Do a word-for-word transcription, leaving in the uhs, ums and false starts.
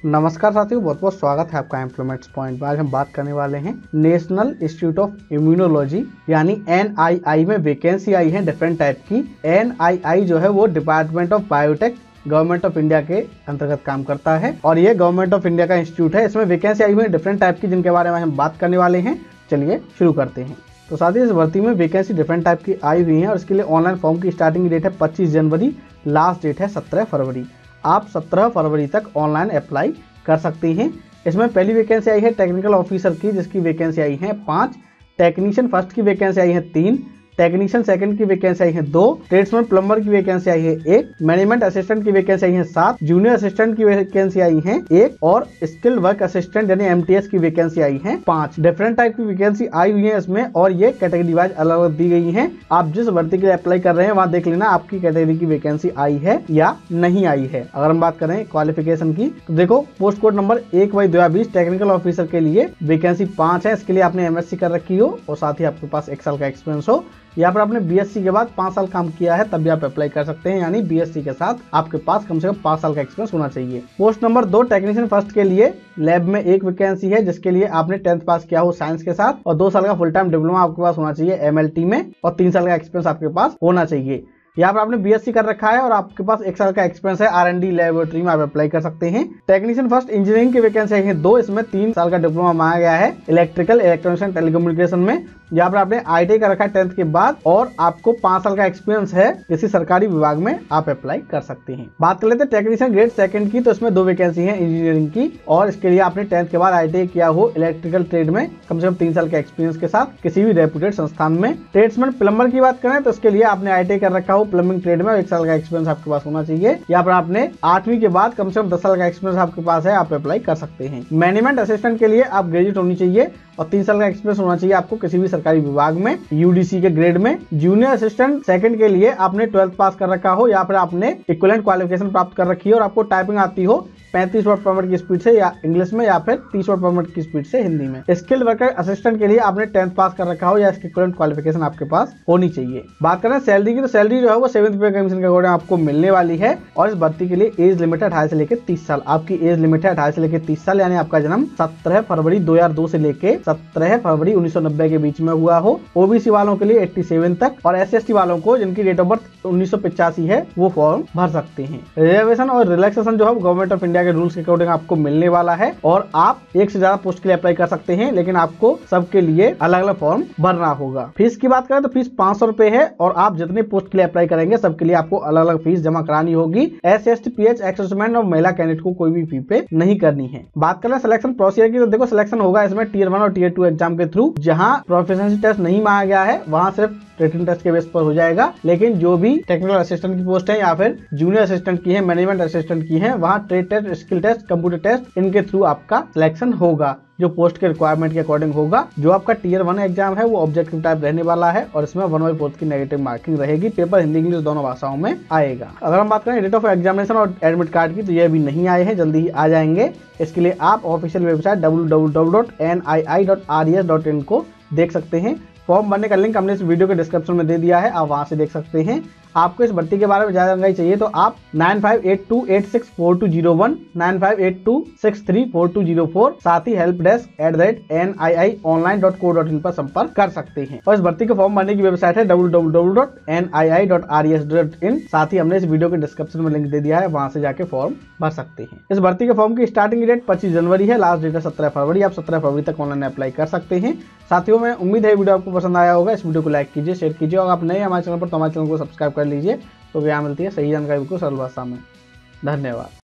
नमस्कार साथियों, बहुत बहुत स्वागत है आपका एम्प्लॉयमेंट्स पॉइंट में। आज हम बात करने वाले हैं नेशनल इंस्टीट्यूट ऑफ इम्यूनोलॉजी यानी एन आई आई में वैकेंसी आई है डिफरेंट टाइप की। एन आई आई जो है वो Department of Biotech Government of India के अंतर्गत काम करता है और ये गवर्नमेंट ऑफ इंडिया का इंस्टीट्यूट है। इसमें वैकेंसी आई हुई है डिफरेंट टाइप की, जिनके बारे में हम बात करने वाले हैं। चलिए शुरू करते हैं। तो साथ ही इस भर्ती में वैकेंसी डिफरेंट टाइप की आई हुई है और इसके लिए ऑनलाइन फॉर्म की स्टार्टिंग डेट है पच्चीस जनवरी, लास्ट डेट है सत्रह फरवरी। आप सत्रह फरवरी तक ऑनलाइन अप्लाई कर सकते हैं। इसमें पहली वैकेंसी आई है टेक्निकल ऑफिसर की, जिसकी वैकेंसी आई है पाँच। टेक्नीशियन फर्स्ट की वैकेंसी आई है तीन। टेक्नीशियन सेकंड की वैकेंसी आई है दो। ट्रेड्समैन प्लम्बर की वैकेंसी आई है एक। मैनेजमेंट असिस्टेंट की वैकेंसी आई है सात। जूनियर असिस्टेंट की वैकेंसी आई है एक और स्किल्ड वर्क असिस्टेंट यानी एम टी एस की वैकेंसी आई है पांच। डिफरेंट टाइप की वैकेंसी आई हुई है इसमें और ये कैटेगरी वाइज अलग अलग दी गई है। आप जिस भर्ती के लिए अप्लाई कर रहे हैं वहां देख लेना आपकी कैटेगरी की वैकेंसी आई है या नहीं आई है। अगर हम बात करें क्वालिफिकेशन की तो देखो, पोस्ट कोड नंबर एक बाई दो हजार बीस टेक्निकल ऑफिसर के लिए वैकेंसी पांच है। इसके लिए आपने एम एस सी कर रखी हो और साथ ही आपके पास एक साल का एक्सपीरियंस हो या फिर आपने बी एस सी के बाद पांच साल काम किया है तब भी आप अप्लाई कर सकते हैं। यानी बी एस सी के साथ आपके पास कम से कम पांच साल का एक्सपीरियंस होना चाहिए। पोस्ट नंबर दो टेक्नीशियन फर्स्ट के लिए लैब में एक वैकेंसी है, जिसके लिए आपने टेंथ पास किया हो साइंस के साथ और दो साल का फुल टाइम डिप्लोमा आपके पास होना चाहिए एम एल टी में और तीन साल का एक्सपीरियंस आपके पास होना चाहिए। यहाँ पर आपने बी एस सी कर रखा है और आपके पास एक साल का एक्सपीरियंस है आर एंड डी लेबोरेटरी में, आप अप्लाई कर सकते हैं। टेक्नीशियन फर्स्ट इंजीनियरिंग की वैकेंसी है दो। इसमें तीन साल का डिप्लोमा मांगा गया है इलेक्ट्रिकल, इलेक्ट्रॉनिक्स एंड टेलीकम्युनिकेशन में। यहाँ पर आपने आई टी आई कर रखा है टेंथ के बाद और आपको पांच साल का एक्सपीरियंस है किसी सरकारी विभाग में, आप अप्लाई कर सकते हैं। बात कर लेते हैं टेक्नीशियन ग्रेड सेकंड की, तो इसमें दो वैकेंसी है इंजीनियरिंग की और इसके लिए आपने टेंथ के बाद आई टी आई किया हो इलेक्ट्रिकल ट्रेड में कम से कम तीन साल के एक्सपीरियंस के साथ किसी भी रेप्यूटेड संस्थान में। ट्रेड्समैन प्लम्बर की बात करें तो इसके लिए आपने आई टी आई कर रखा हो प्लम्बिंग ट्रेड में, एक साल का एक्सपीरियंस आपके पास होना चाहिए। यहाँ पर आपने आठवीं के बाद कम से कम दस साल का एक्सपीरियंस आपके पास है, आप अप्लाई कर सकते हैं। मैनेजमेंट असिस्टेंट के लिए आप ग्रेजुएट होनी चाहिए और तीन साल का एक्सपीरियंस होना चाहिए आपको किसी भी सरकारी विभाग में यू डी सी के ग्रेड में। जूनियर असिस्टेंट सेकंड के लिए आपने ट्वेल्थ पास कर रखा हो या फिर आपने इक्विवेलेंट क्वालिफिकेशन प्राप्त कर रखी है और आपको टाइपिंग आती हो पैंतीस वर्ड पर मिनट की स्पीड से या इंग्लिश में या फिर तीस वर्ड पर मिनट की स्पीड से हिंदी में। स्किल्ड वर्कर असिस्टेंट के लिए आपने टेंथ पास कर रखा हो या इसकी इक्विवेलेंट क्वालिफिकेशन आपके पास होनी चाहिए। बात करें सैलरी की तो सैलरी जो है वो सेवंथ पे कमीशन के अकॉर्डिंग आपको मिलने वाली है और इस भर्ती के लिए एज लिमिट है अठारह से लेकर तीस साल। आपकी एज लिमिट है अठारह से लेकर तीस साल, यानी आपका जन्म सत्रह फरवरी दो हजार दो से लेकर सत्रह फरवरी उन्नीस सौ नब्बे के बीच में हुआ हो। ओ बी सी वालों के लिए सत्तासी तक और एस सी एस टी वालों को जिनकी डेट ऑफ बर्थ उन्नीस सौ पचासी है वो फॉर्म भर सकते हैं। रिजर्वेशन और रिलैक्सेशन जो है गवर्नमेंट ऑफ इंडिया के रूल्स के अकॉर्डिंग आपको मिलने वाला है और आप एक से ज्यादा पोस्ट के लिए अप्लाई कर सकते हैं, लेकिन आपको सबके लिए अलग अलग फॉर्म भरना होगा। फीस की बात करें तो फीस पांच सौ रुपए है और आप जितने पोस्ट के लिए अप्लाई करेंगे सबके लिए आपको अलग अलग फीस जमा करानी होगी। S S T P H ex-serviceman और महिला कैंडिडेट को कोई भी फी पे नहीं करनी है। बात करें सिलेक्शन प्रोसीजर की तो देखो, सिलेक्शन होगा इसमें टीयर वन और टीयर टू एग्जाम के थ्रू। जहां प्रोफिशिएंसी टेस्ट नहीं मांगा गया है वहां सिर्फ रिटन टेस्ट के बेस पर हो जाएगा, लेकिन जो भी टेक्निकल असिस्टेंट की पोस्ट है या फिर जूनियर असिस्टेंट की है, मैनेजमेंट असिस्टेंट की है, वहां trade test, skill test, computer test, इनके थ्रू आपका सिलेक्शन होगा जो पोस्ट के रिक्वायरमेंट के अकॉर्डिंग होगा। जो आपका टीयर वन एग्जाम है वो ऑब्जेक्टिव टाइप रहने वाला है और इसमें वन बाई फोर्थ की नेगेटिव मार्किंग रहेगी। पेपर हिंदी इंग्लिश दोनों भाषाओं में आएगा। अगर हम बात करें डेट ऑफ एग्जामिनेशन और एडमिट कार्ड की तो ये अभी नहीं आए हैं, जल्दी ही आ जाएंगे। इसके लिए आप official website W W W dot N I I dot R E S dot in को देख सकते हैं। फॉर्म भरने का लिंक हमने इस वीडियो के डिस्क्रिप्शन में दे दिया है, आप वहां से देख सकते हैं। आपको इस भर्ती के बारे में ज्यादा जानकारी चाहिए तो आप nine five eight two eight six four two zero one, nine five eight two six three four two zero four, साथ ही help desk at the rate N I I online dot co dot in पर संपर्क कर सकते हैं। और इस भर्ती के फॉर्म भरने की वेबसाइट है W W W dot N I I dot R E S dot in. साथ ही हमने इस वीडियो के डिस्क्रिप्शन में लिंक दे दिया है, वहां से जाके फॉर्म भर सकते हैं। इस भर्ती के फॉर्म की स्टार्टिंग डेट पच्चीस जनवरी है, लास्ट डेट है सत्रह फरवरी। आप सत्रह फरवरी तक ऑनलाइन अप्लाई कर सकते हैं। साथियों, मैं उम्मीद है वीडियो आपको पसंद आया होगा। इस वीडियो को लाइक कीजिए, शेयर कीजिए और आप नए हमारे चैनल पर तो हमारे चैनल को सब्सक्राइब कर लीजिए। तो यहाँ मिलती है सही जानकारी को सरल भाषा में। धन्यवाद।